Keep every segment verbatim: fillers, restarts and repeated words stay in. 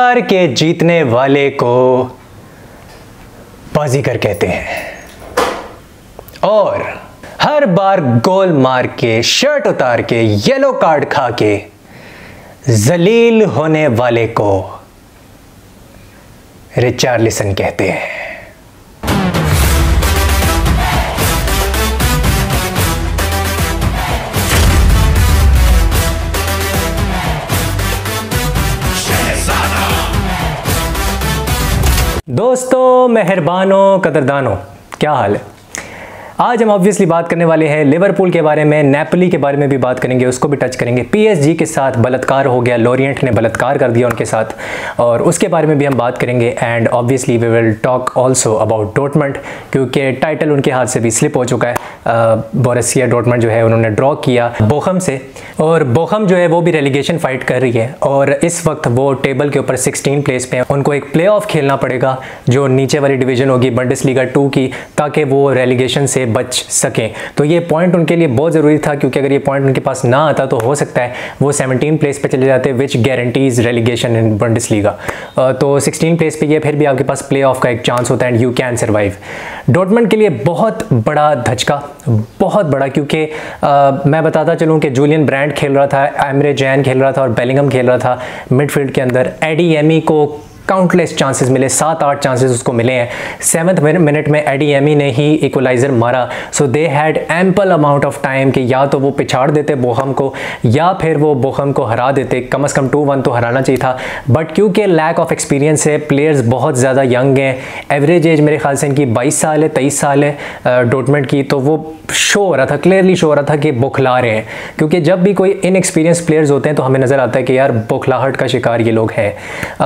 बार के जीतने वाले को बाजीगर कहते हैं और हर बार गोल मार के शर्ट उतार के येलो कार्ड खा के जलील होने वाले को रिचार्लिसन कहते हैं। दोस्तों, मेहरबानों, कदरदानों, क्या हाल है? आज हम ऑब्वियसली बात करने वाले हैं लिवरपूल के बारे में, नेपोली के बारे में भी बात करेंगे, उसको भी टच करेंगे। पीएसजी के साथ बलात्कार हो गया, लोरिएंट ने बलात्कार कर दिया उनके साथ, और उसके बारे में भी हम बात करेंगे। And obviously we will talk also about Dortmund, क्योंकि टाइटल उनके हाथ से भी स्लिप हो चुका है। बोरुसिया डॉर्टमंड जो है उन्होंने ड्रॉ किया बोखम से, और बोखम जो है वो भी रेलीगेशन फाइट कर रही है, और इस वक्त वो टेबल के ऊपर सिक्सटीन प्लेस पे है। उनको एक प्ले ऑफ खेलना पड़ेगा जो नीचे वाली डिवीजन होगी बुंडेसलीगा टू की, ताकि वो रेलीगेशन से बच सकें। तो ये पॉइंट उनके लिए बहुत ज़रूरी था, क्योंकि अगर ये पॉइंट उनके पास ना आता तो हो सकता है वो सेवनटीन प्लेस पे चले जाते, which guarantees relegation in Bundesliga. तो सिक्सटीन प्लेस पे ये फिर भी आपके पास प्ले ऑफ का एक चांस होता है and you can survive. Dortmund के लिए बहुत बड़ा धचका, बहुत बड़ा, क्योंकि मैं बताता चलूँ कि जूलियन ब्रांड खेल रहा था, एमरे जैन खेल रहा था और बेलिंगम खेल रहा था मिडफील्ड के अंदर। एडी एमी को काउंटलेस चांसेस मिले, सात आठ चांसेस उसको मिले हैं। सेवन्थ मिनट में एडी एमी ने ही इक्वलाइजर मारा, so they had ample amount of time कि या तो वो पिछाड़ देते बोखम को या फिर वो बोखम को हरा देते। कम अज़ कम टू वन तो हराना चाहिए था, बट क्योंकि लैक ऑफ एक्सपीरियंस है, प्लेयर्स बहुत ज़्यादा यंग हैं, एवरेज एज मेरे ख्याल से इनकी बाईस साल है, तेईस साल है डॉर्टमंड की, तो वो शो हो रहा था, क्लियरली शो हो रहा था कि बौखला रहे हैं। क्योंकि जब भी कोई इनएक्सपीरियंस प्लेयर्स होते हैं तो हमें नज़र आता है कि यार बौखलाहट का शिकार ये लोग हैं।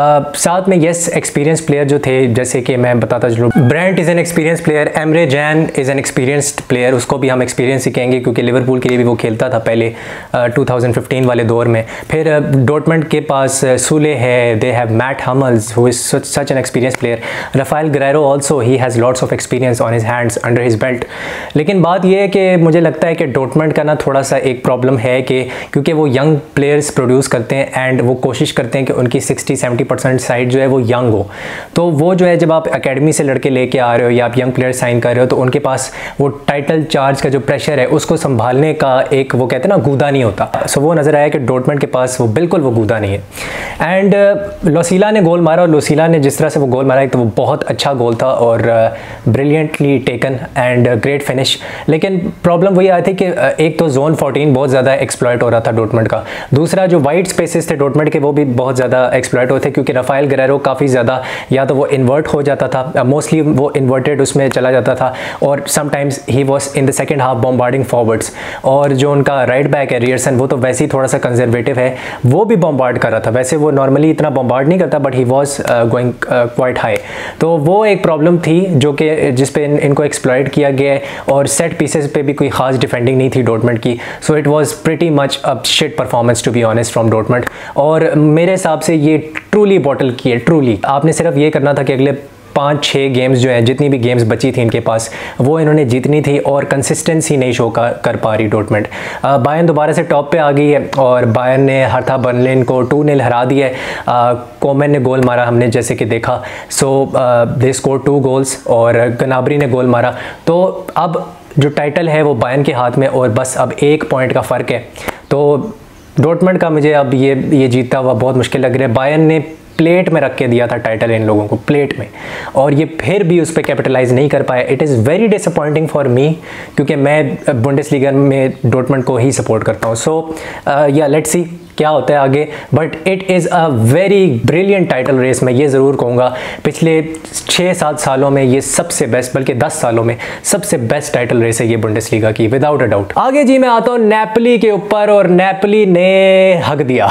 साथ में यस एक्सपीरियंस प्लेयर जो थे, जैसे कि मैं बताता चलूँ, Brandt is an experience player, Emre Can is an experienced player, उसको भी हम एक्सपीरियंस ही कहेंगे क्योंकि लिवरपूल के लिए भी वो खेलता था पहले टू थाउजेंड फिफ्टीन वाले दौर में। फिर डॉर्टमंड के पास सुले है, they have Mats Hummels who is such an experience player, Raphael Guerreiro also, he has lots of experience on his hands under his belt. लेकिन बात यह है कि मुझे लगता है कि डॉर्टमंड का ना थोड़ा सा एक प्रॉब्लम है कि क्योंकि वो यंग प्लेयर्स प्रोड्यूस करते हैं एंड वो कोशिश करते हैं कि उनकी सिक्सटी सेवेंटी परसेंट साइड जो है वो यंग हो। तो वो जो है जब आप एकेडमी से लड़के लेके आ रहे हो या आप यंग प्लेयर साइन कर रहे हो तो उनके पास वो टाइटल चार्ज का जो प्रेशर है उसको संभालने का एक, वो कहते हैं ना, गूदा नहीं होता। सो so वो नज़र आया कि डॉर्टमंड के पास वो बिल्कुल वो गूदा नहीं है। एंड लोसीला ने गोल मारा, और लोसीला ने जिस तरह से वो गोल मारा एक तो वो बहुत अच्छा गोल था और brilliantly taken and great finish. लेकिन प्रॉब्लम वही आई थी कि एक तो जोन फोर्टीन बहुत ज़्यादा एक्सप्लॉइट हो रहा था डॉर्टमंड का, दूसरा जो वाइड स्पेसेस थे डॉर्टमंड के वो भी बहुत ज़्यादा एक्सप्लॉइट होते क्योंकि राफेल गुरेरो काफ़ी ज़्यादा या तो वो इन्वर्ट हो जाता था, मोस्टली वो इन्वर्टेड उसमें चला जाता था, और sometimes he was in the second half bombarding forwards. और जो उनका राइट बैक है रियरसन, वो तो वैसे ही थोड़ा सा कंजर्वेटिव है, वो भी बॉम्बार्ड कर रहा था। वैसे वो नॉर्मली इतना बॉम्बार्ड नहीं करता, but he was going quite high. तो वो एक प्रॉब्लम थी जो कि जिस पे इन, इनको एक्सप्लॉइट किया गया है, और सेट पीसेस पे भी कोई खास डिफेंडिंग नहीं थी डॉर्टमंड की। So it was pretty much a shit performance to be honest from Dortmund. और मेरे हिसाब से ये ट्रूली बॉटल की है, ट्रूली। आपने सिर्फ ये करना था कि अगले पाँच छः गेम्स जो है, जितनी भी गेम्स बची थी इनके पास, वो इन्होंने जीतनी थी, और कंसिस्टेंसी नहीं शो का कर पा रही डॉर्टमंड। बायर्न दोबारा से टॉप पे आ गई है और बायर्न ने हर्था बर्लिन को टू नील हरा दिया है। कोमन ने गोल मारा, हमने जैसे कि देखा, so they score two goals, और गनाबरी ने गोल मारा। तो अब जो टाइटल है वो बायर्न के हाथ में, और बस अब एक पॉइंट का फ़र्क है। तो डॉर्टमंड का मुझे अब ये ये जीतता हुआ बहुत मुश्किल लग रहा है। बायर्न ने प्लेट में रख के दिया था टाइटल इन लोगों को, प्लेट में, और ये फिर भी उस पर कैपिटलाइज नहीं कर पाया। It is very disappointing for me, क्योंकि मैं बुंडेसलीगा में डॉर्टमंड को ही सपोर्ट करता हूँ। सो या लेट्स सी क्या होता है आगे, but it is a very brilliant title race. मैं ये ज़रूर कहूँगा पिछले छः सात सालों में ये सबसे बेस्ट, बल्कि दस सालों में सबसे बेस्ट टाइटल रेस है ये बुंडेसलीगा की, विदाउट अ डाउट। आगे जी मैं आता हूँ नेपोली के ऊपर, और नेपोली ने हक दिया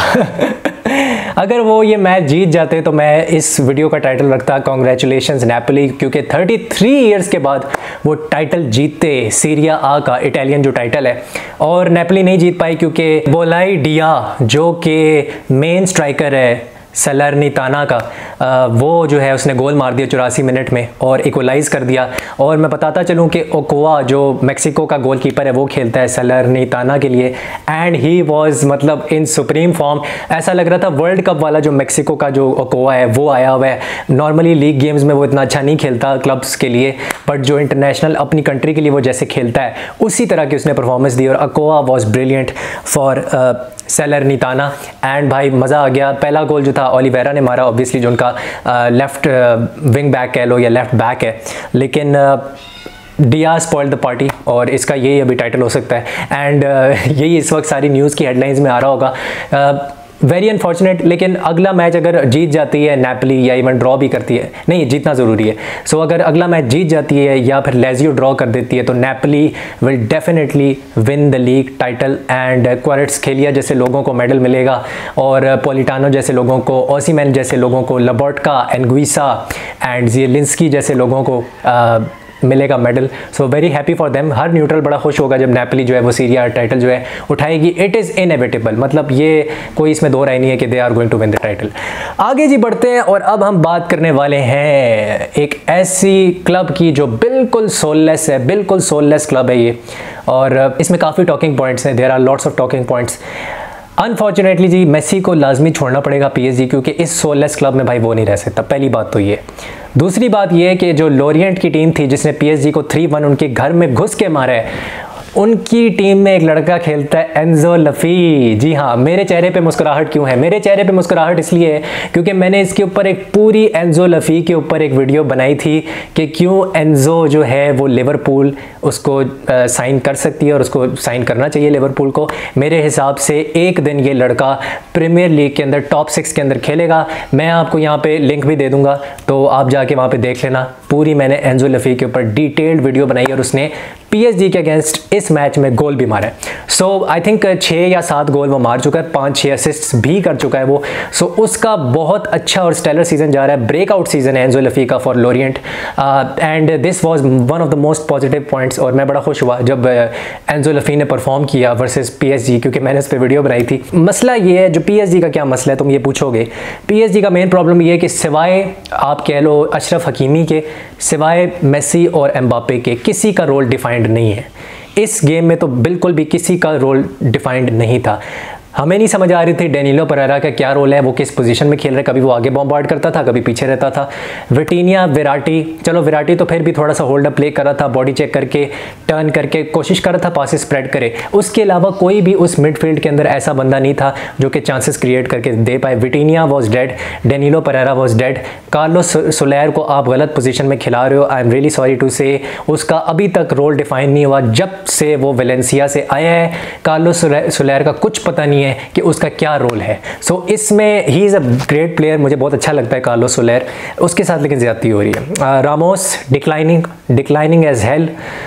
अगर वो ये मैच जीत जाते तो मैं इस वीडियो का टाइटल रखता कॉन्ग्रेचुलेशंस नेपोली, क्योंकि तैंतीस इयर्स के बाद वो टाइटल जीतते, सीरिया आ का इटालियन जो टाइटल है। और नेपोली नहीं जीत पाई क्योंकि बोलाई डिया जो कि मेन स्ट्राइकर है सैलर्निताना का, आ, वो जो है उसने गोल मार दिया चौरासी मिनट में और इक्वलाइज कर दिया। और मैं बताता चलूँ कि ओकोआ जो मेक्सिको का गोलकीपर है वो खेलता है सैलर्निताना के लिए, एंड ही वाज मतलब इन सुप्रीम फॉर्म। ऐसा लग रहा था वर्ल्ड कप वाला जो मेक्सिको का जो ओकोआ है वो आया हुआ है। नॉर्मली लीग गेम्स में वो इतना अच्छा नहीं खेलता क्लब्स के लिए, बट जो इंटरनेशनल अपनी कंट्री के लिए वो जैसे खेलता है उसी तरह की उसने परफॉर्मेंस दी। और Ochoa was brilliant for Salernitana and भाई मज़ा आ गया। पहला गोल जो था ओलिवेरा ने मारा, ऑब्वियसली जो उनका लेफ़्ट विंग बैक कह लो या लेफ़्ट बैक है, लेकिन डियाज स्पॉइल्ड द पार्टी और इसका यही अभी टाइटल हो सकता है। एंड uh, यही इस वक्त सारी न्यूज़ की हेडलाइंस में आ रहा होगा। uh, वेरी अनफॉर्चुनेट, लेकिन अगला मैच अगर जीत जाती है नेपली या इवन ड्रॉ भी करती है, नहीं जीतना ज़रूरी है, सो so, अगर अगला मैच जीत जाती है या फिर लेजियो ड्रॉ कर देती है तो Napoli will definitely win the league title and Kvaratskhelia जैसे लोगों को मेडल मिलेगा और पोलिटानो जैसे लोगों को, ओसीमैन जैसे लोगों को, लबोटका, एनगुइसा एंड ज़िएलिंस्की जैसे लोगों को uh, मिलेगा medal. So very happy for them. हर न्यूट्रल बड़ा खुश होगा जब नेपली जो है वो सीरिया टाइटल जो है उठाएगी। इट इज़ इनएविटेबल, मतलब ये कोई इसमें दो राय नहीं है कि they are going to win the title. आगे जी बढ़ते हैं और अब हम बात करने वाले हैं एक ऐसी क्लब की जो बिल्कुल सोललेस है, बिल्कुल सोललेस क्लब है ये, और इसमें काफ़ी टॉकिंग पॉइंट्स हैं। There are lots of talking points. Unfortunately जी मेसी को लाजमी छोड़ना पड़ेगा पीएसजी, क्योंकि इस सोललेस क्लब में भाई वो नहीं रह सकता। पहली बात तो ये। दूसरी बात ये है कि जो लोरिएंट की टीम थी जिसने पीएसजी को थ्री वन उनके घर में घुस के मारा है, उनकी टीम में एक लड़का खेलता है एंजो लफी। जी हाँ, मेरे चेहरे पे मुस्कुराहट क्यों है? मेरे चेहरे पे मुस्कुराहट इसलिए है क्योंकि मैंने इसके ऊपर एक पूरी एंजो लफी के ऊपर एक वीडियो बनाई थी कि क्यों एंजो जो है वो लिवरपूल उसको साइन कर सकती है और उसको साइन करना चाहिए लिवरपूल को। मेरे हिसाब से एक दिन ये लड़का प्रीमियर लीग के अंदर टॉप सिक्स के अंदर खेलेगा। मैं आपको यहाँ पे लिंक भी दे दूँगा, तो आप जाके वहाँ पर देख लेना। पूरी मैंने एंजो लफी के ऊपर डिटेल्ड वीडियो बनाई और उसने पीएसजी के अगेंस्ट इस मैच में गोल भी मारा है। सो आई थिंक छः या सात गोल वो मार चुका है, पाँच छः असिस्ट्स भी कर चुका है वो। सो so, उसका बहुत अच्छा और स्टेलर सीजन जा रहा है, ब्रेकआउट सीजन है एंजो लफी का for Lorient, and this was one of the most positive points. और मैं बड़ा खुश हुआ जब एंजो लफी ने परफॉर्म किया वर्सेस पीएसजी, क्योंकि मैंने उस पर वीडियो बनाई थी। मसला ये है, जो पीएसजी का क्या मसला है तुम ये पूछोगे। पीएसजी का मेन प्रॉब्लम ये है कि सिवाय आप कह लो अशरफ हकीमी के, सिवाय मेसी और एम्बापे के, किसी का रोल डिफाइंड नहीं है। इस गेम में तो बिल्कुल भी किसी का रोल डिफाइंड नहीं था। हमें नहीं समझ आ रही थी डेनिलो परेरा का क्या रोल है, वो किस पोजीशन में खेल रहा है। कभी वो आगे बॉम्बार्ड करता था, कभी पीछे रहता था। विटीनिया, विराटी, चलो विराटी तो फिर भी थोड़ा सा होल्ड अप प्ले कर रहा था, बॉडी चेक करके टर्न करके कोशिश कर रहा था पासेस स्प्रेड करे। उसके अलावा कोई भी उस मिडफील्ड के अंदर ऐसा बंदा नहीं था जो कि चांसेस क्रिएट करके दे पाए। Vitinha was dead, Danilo Pereira was dead. Carlos Soler को आप गलत पोजीशन में खिला रहे हो, I am really sorry to say. उसका अभी तक रोल डिफाइन नहीं हुआ जब से वो वेलेंसिया से आया है। कार्लोस सोलेर का कुछ पता नहीं है कि उसका क्या रोल है। सो so, इसमें he is a great player, मुझे बहुत अच्छा लगता है कार्लोस सोलेर, उसके साथ लेकिन ज़्यादती हो रही है। Ramos declining declining as hell.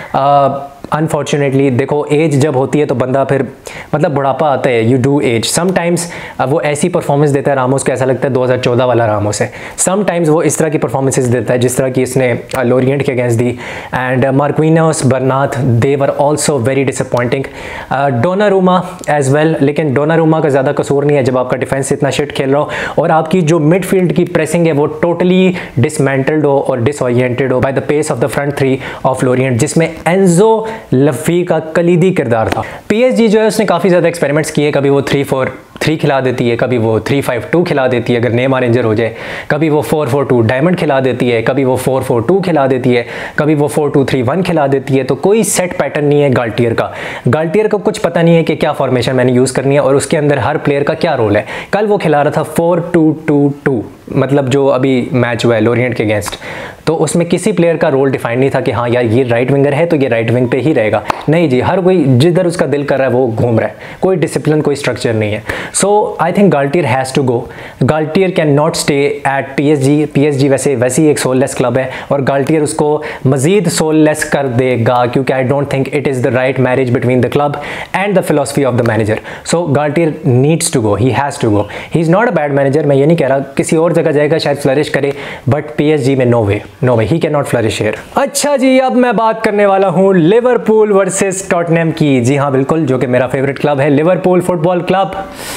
Unfortunately देखो, एज जब होती है तो बंदा फिर मतलब बुढ़ापा आता है, यू डू एज समटाइम्स। वो ऐसी परफॉर्मेंस देता है रामोस को, ऐसा लगता है दो हज़ार चौदह वाला रामोस है। समटाइम्स वो इस तरह की परफॉर्मेंसेस देता है जिस तरह की इसने लोरिएंट के अगेंस्ट दी। And Marquinhos, Bernat, they were also very disappointing. Donnarumma as well, लेकिन डोनारुमा का ज़्यादा कसूर नहीं है जब आपका डिफेंस इतना शिट खेल रहा हो और आपकी जो मिडफील्ड की प्रेसिंग है वो टोटली डिसमेंटल्ड हो और डिसओरिएंटेड हो by the pace of the front three of Lorient, जिसमें एंजो लफी का कलीदी किरदार था। पीएसजी जो है उसने काफ़ी ज़्यादा एक्सपेरिमेंट्स किए। कभी वो थ्री फोर थ्री खिला देती है, कभी वो थ्री फाइव टू खिला देती है अगर नेमार इंजर हो जाए, कभी वो फोर फोर टू डायमंड खिला देती है, कभी वो फोर फोर टू खिला देती है, कभी वो फोर टू थ्री वन खिला देती है। तो कोई सेट पैटर्न नहीं है गाल्टियर का। गाल्टियर को कुछ पता नहीं है कि क्या फॉर्मेशन मैंने यूज़ करनी है और उसके अंदर हर प्लेयर का क्या रोल है। कल वो खिला रहा था फोर टू टू टू, मतलब जो अभी मैच हुआ है लोरिएंट के अगेंस्ट, तो उसमें किसी प्लेयर का रोल डिफाइन नहीं था कि हाँ यार ये राइट विंगर है तो ये राइट विंग पे ही रहेगा। नहीं जी, हर कोई जिधर उसका दिल कर रहा है वो घूम रहा है, कोई डिसिप्लिन कोई स्ट्रक्चर नहीं है। So I think Galtier has to go. Galtier can not stay at PSG. PSG वैसे वैसे ही एक सोललेस क्लब है और गाल्टियर उसको मजीद सोललेस कर देगा, क्योंकि I don't think it is the right marriage between the club and the philosophy of the manager. So Galtier needs to go, he has to go. He is not a bad manager, मैं ये नहीं कह रहा, किसी और जगह जाएगा शायद फ्लरिश करे, बट पीएसजी में no way, no way, he can not flourish here. अच्छा जी, अब मैं बात करने वाला हूँ लिवरपूल वर्सेस टॉटनहम की। जी हाँ बिल्कुल, जो कि मेरा फेवरेट क्लब है, लिवरपूल फुटबॉल क्लब।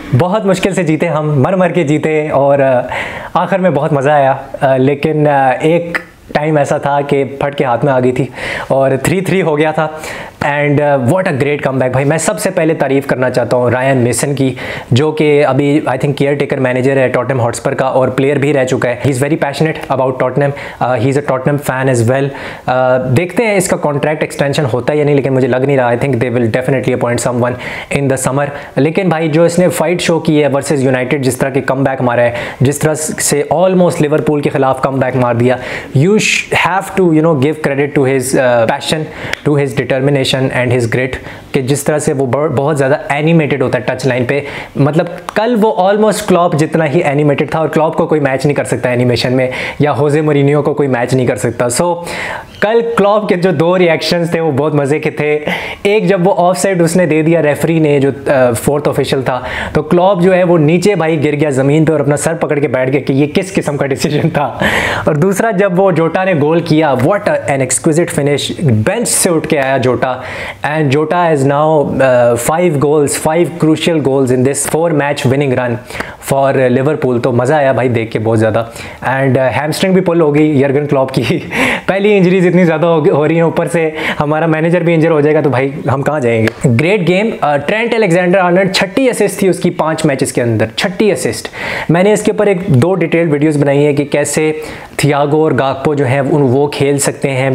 बहुत मुश्किल से जीते हम, मर मर के जीते और आखिर में बहुत मज़ा आया। लेकिन एक टाइम ऐसा था कि फट के हाथ में आ गई थी और थ्री थ्री हो गया था। And what a great comeback भाई। मैं सबसे पहले तारीफ़ करना चाहता हूँ रायन मेसन की, जो कि अभी I think caretaker manager है टॉटनहम हॉटस्पर का और प्लेयर भी रह चुका है। He is very passionate about Tottenham, he is a Tottenham fan as well. देखते हैं इसका कॉन्ट्रैक्ट एक्सटेंशन होता है या नहीं, लेकिन मुझे लग नहीं रहा। I think they will definitely appoint someone in the summer. लेकिन भाई जो इसने फाइट शो की है वर्सेस यूनाइटेड, जिस तरह के कमबैक मारा है, जिस तरह से ऑलमोस्ट लिवरपूल के खिलाफ कमबैक मार दिया, you have to you know give credit to his passion, to his determination and his grit, कि जिस तरह से वो बहुत ज़्यादा एनिमेटेड होता है टच लाइन पे। मतलब कल वो ऑलमोस्ट क्लॉप जितना ही एनिमेटेड था और क्लॉप को कोई मैच नहीं कर सकता एनिमेशन में, या होजे मोरिनियो को कोई मैच नहीं कर सकता। सो so, कल क्लॉप के जो दो रिएक्शंस थे वो बहुत मज़े के थे। एक जब वो ऑफ साइड उसने दे दिया रेफरी ने, जो फोर्थ ऑफिशियल था, तो क्लॉप जो है वो नीचे भाई गिर गया ज़मीन पे और अपना सर पकड़ के बैठ गया कि ये किस किस्म का डिसीजन था। और दूसरा जब वो जोटा ने गोल किया, what an exquisite finish, bench से उठ के आया Jota, and Jota is now five goals, five crucial goals in this four match winning run for Liverpool. तो मज़ा आया भाई देख के बहुत ज़्यादा। एंड हैमस्ट्रिंग भी पुल हो गई यर्गन क्लॉप की। पहली इंजरीज इतनी ज़्यादा हो, हो रही हैं, ऊपर से हमारा मैनेजर भी इंजर हो जाएगा तो भाई हम कहाँ जाएंगे। Great game. Trent Alexander Arnold, छठी असिस्ट थी उसकी पाँच मैचेस के अंदर, छठी असिस्ट। मैंने इसके ऊपर एक दो डिटेल्ड वीडियोज़ बनाई है कि कैसे थियागो और गाकपो जो है उन वो खेल सकते हैं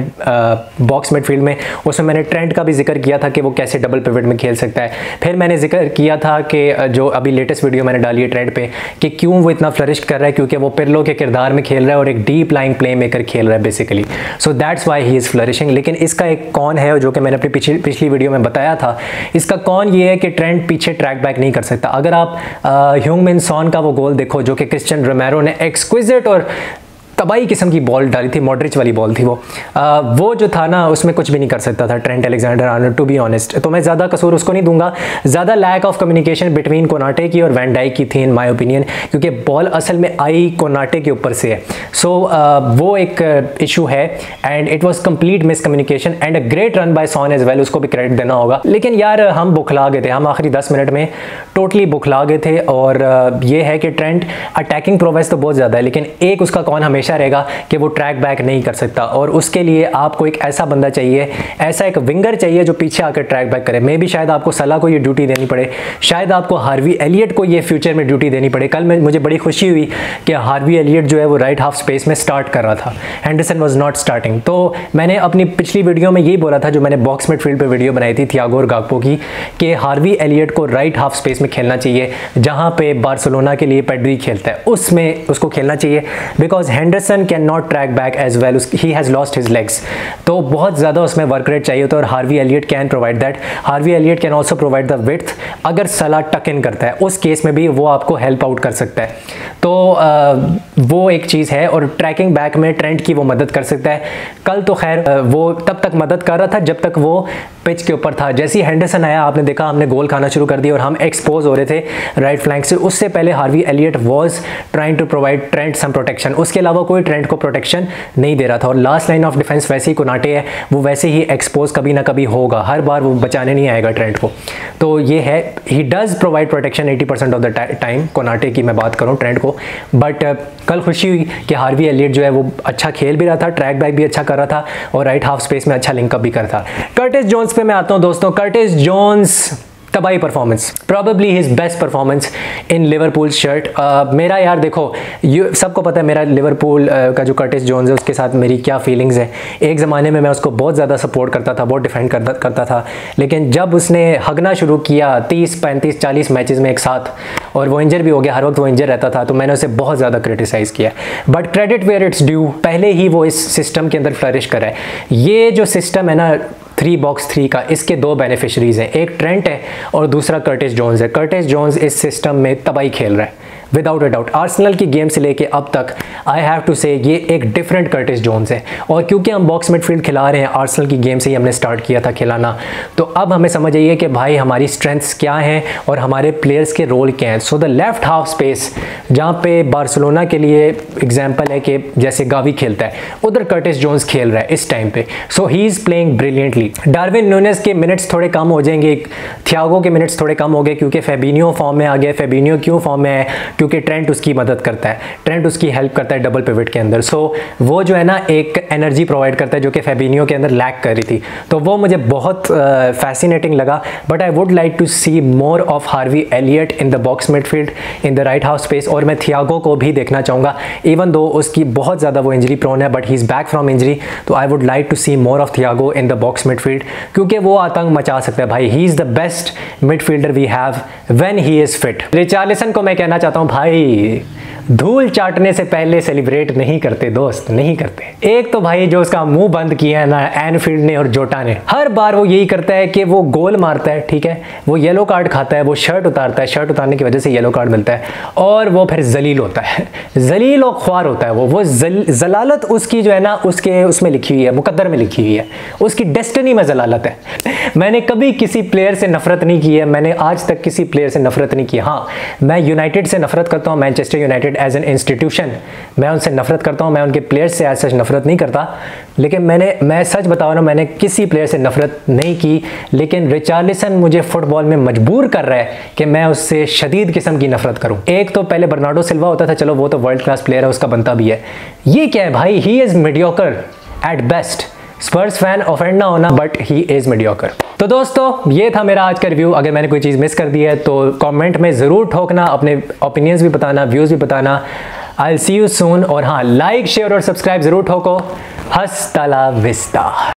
बॉक्स मिडफील्ड में। उसमें मैंने ट्रेंट का भी जिक्र किया था कि वो कैसे डबल पिवट में खेल सकता है। फिर मैंने जिक्र किया था कि जो अभी लेटेस्ट वीडियो मैंने डाली है ट्रेंट पे, कि क्यों वो इतना फ्लरिश कर रहा है, क्योंकि वो पिरलो के किरदार में खेल रहा है और एक डीप लाइंग प्ले मेकर खेल रहा है basically. So that's why he is flourishing. लेकिन इसका एक कौन है जो कि मैंने अपनी पिछली पिछली वीडियो में बताया था। इसका कौन ये है कि ट्रेंट पीछे ट्रैक बैक नहीं कर सकता। अगर आप ह्यूंग-मिन सॉन का वो गोल देखो जो कि क्रिस्टियन रोमेरो ने एक्सक्विजिट और तबाही किस्म की बॉल डाली थी, मॉड्रिच वाली बॉल थी वो, आ, वो जो था ना उसमें कुछ भी नहीं कर सकता था Trent Alexander Arnold, to be honest. तो मैं ज़्यादा कसूर उसको नहीं दूंगा। ज़्यादा lack of communication between Konate की और वैन डाइक की थी इन माय ओपिनियन, क्योंकि बॉल असल में आई कोनाटे के ऊपर से है। सो so, वो एक इशू है and it was complete miscommunication and a great run by Son as well, उसको भी क्रेडिट देना होगा। लेकिन यार हम बुखला गए थे, हम आखिरी दस मिनट में टोटली बुखला गए थे। और ये है कि ट्रेंट अटैकिंग प्रोग्रेस तो बहुत ज़्यादा है, लेकिन एक उसका कौन हमेशा रहेगा कि वो ट्रैक बैक नहीं कर सकता। और उसके लिए आपको एक ऐसा बंदा चाहिए, ऐसा एक विंगर चाहिए जो पीछे आकर ट्रैक बैक करे। मे भी शायद आपको सलाह को ये ड्यूटी देनी पड़े, शायद आपको हार्वी एलियट को ये फ्यूचर में ड्यूटी देनी पड़े। कल में मुझे बड़ी खुशी हुई कि हार्वी एलियट जो है वो राइट हाफ स्पेस में स्टार्ट कर रहा था, हेंडरसन वाज नॉट स्टार्टिंग। तो मैंने अपनी पिछली वीडियो में यही बोला था, जो मैंने बॉक्स मिडफील्ड पे वीडियो बनाई थी थियागो और गाकपो की, कि हार्वी एलियट को राइट हाफ स्पेस में खेलना चाहिए, जहां पे बार्सिलोना के लिए पेड्री खेलता है उसमें उसको खेलना चाहिए, because Henderson can not track back as well, he has lost his legs. तो बहुत ज़्यादा उसमें वर्क रेट चाहिए होता है और Harvey Elliott can provide that. Harvey Elliott can also provide the width, अगर सलाह टक इन करता है उस केस में भी वो आपको हेल्प आउट कर सकता है। तो आ, वो एक चीज़ है। और ट्रैकिंग बैक में ट्रेंट की वो मदद कर सकता है। कल तो खैर वो तब तक मदद कर रहा था जब तक वो पिच के ऊपर था। जैसे ही हेंडरसन आया आपने देखा हमने गोल खाना शुरू कर दिया और हम एक्सपोज हो रहे थे राइट फ्लैंक से। उससे पहले Harvey Elliott was trying to provide Trent some protection, उसके अलावा कोई ट्रेंट को प्रोटेक्शन नहीं दे रहा था। और लास्ट लाइन ऑफ डिफेंस वैसे ही कोनाटे है, वो वैसे ही एक्सपोज कभी ना कभी होगा, हर बार वो बचाने नहीं आएगा ट्रेंट को। तो ये है, he does provide protection eighty percent of the time, Konate की मैं बात करूँ ट्रेंट को। बट uh, कल खुशी हुई कि हार्वी एलियट जो है वो अच्छा खेल भी रहा था, ट्रैक बैक भी अच्छा कर रहा था और राइट हाफ स्पेस में अच्छा लिंकअप भी कर रहा था। कर्टिस जोन्स पे मैं आता हूँ दोस्तों। कर्टिस जोन्स तबाही performance, probably his best performance in Liverpool shirt. मेरा यार देखो, ये सबको पता है मेरा लिवरपूल uh, का जो कर्टिस जोन्स है उसके साथ मेरी क्या फीलिंग्स है। एक ज़माने में मैं उसको बहुत ज़्यादा सपोर्ट करता था, बहुत डिफेंड करता करता था, लेकिन जब उसने हगना शुरू किया तीस पैंतीस चालीस मैचेस में एक साथ, और वो इंजर भी हो गया, हर वक्त वो इंजर रहता था, तो मैंने उसे बहुत ज़्यादा क्रिटिसाइज़ किया। But credit where it's due, पहले ही वो इस सिस्टम के अंदर फ्लरिश कर रहा है। ये जो सिस्टम है ना थ्री बॉक्स थ्री का, इसके दो बेनिफिशरीज हैं, एक ट्रेंट है और दूसरा कर्टिस जोन्स है। कर्टिस जोन्स इस सिस्टम में तबाही खेल रहा है, विदाउट अ डाउट। आर्सेनल की गेम से लेके अब तक आई हैव टू से ये एक डिफरेंट कर्टिस जोन्स है, और क्योंकि हम बॉक्स मिडफील्ड खिला रहे हैं, आर्सेनल की गेम से ही हमने स्टार्ट किया था खिलाना, तो अब हमें समझ आइए कि भाई हमारी स्ट्रेंथ्स क्या हैं और हमारे प्लेयर्स के रोल क्या हैं। So the left half space जहाँ पे बार्सिलोना के लिए एग्जाम्पल है कि जैसे गावी खेलता है, उधर कर्टिस जोन्स खेल रहा है इस टाइम पे। So he is playing brilliantly. Darwin Nunez के मिनट्स थोड़े कम हो जाएंगे, थियागो के मिनट्स थोड़े कम हो गए क्योंकि फेबिनियो फॉर्म में आ गया। फेबिनियो क्यों फॉर्म में है? क्योंकि ट्रेंट उसकी मदद करता है, ट्रेंट उसकी हेल्प करता है डबल पिवट के अंदर। सो so, वो जो है ना एक एनर्जी प्रोवाइड करता है जो कि फेबिनियो के अंदर लैक कर रही थी, तो वो मुझे बहुत फैसिनेटिंग uh, लगा। But I would like to see more of Harvey Elliott in the box midfield in the right half space, और मैं थियागो को भी देखना चाहूँगा, इवन दो उसकी बहुत ज़्यादा वो इंजरी प्रोन है, but he is back from injury. तो I would like to see more of Thiago in the box midfield, क्योंकि वो आतंक मचा सकता है भाई। He is the best midfielder we have when he is fit. Richarlison को मैं कहना चाहता हूँ भाई, धूल चाटने से पहले सेलिब्रेट नहीं करते दोस्त, नहीं करते। एक तो भाई जो उसका मुंह बंद किया है ना एनफील्ड ने और जोटा ने, हर बार वो यही करता है कि वो गोल मारता है, ठीक है, वो येलो कार्ड खाता है, वो शर्ट उतारता है, शर्ट उतारने की वजह से येलो कार्ड मिलता है, और वो फिर जलील होता है, जलील और ख्वार होता है वो वो जल, जलालत उसकी जो है ना उसके उसमें लिखी हुई है, मुकद्दर में लिखी हुई है, उसकी डेस्टिनी में जलालत है। मैंने कभी किसी प्लेयर से नफरत नहीं की है, मैंने आज तक किसी प्लेयर से नफरत नहीं की। हाँ, मैं यूनाइटेड से नफरत करता हूँ, Manchester United as an institution, मैं उनसे नफरत करता हूँ, मैं उनके प्लेयर्स से एज सच नफरत नहीं करता। लेकिन मैंने मैं सच बताऊँ ना, मैंने किसी प्लेयर से नफरत नहीं की, लेकिन रिचार्लिसन मुझे फुटबॉल में मजबूर कर रहा है कि मैं उससे शदीद किस्म की नफरत करूँ। एक तो पहले बर्नार्डो सिल्वा होता था, चलो वो तो वर्ल्ड क्लास प्लेयर है, उसका बनता भी है। ये क्या है भाई, he is mediocre at best. Spurs fan offend ना होना, बट ही इज़ मीडियोकर। तो दोस्तों ये था मेरा आज का रिव्यू। अगर मैंने कोई चीज़ मिस कर दी है तो कमेंट में ज़रूर ठोकना, अपने ओपिनियंस भी बताना, व्यूज़ भी बताना। I will see you soon. और हाँ, लाइक शेयर और सब्सक्राइब ज़रूर ठोको। हस्ता ला विस्ता।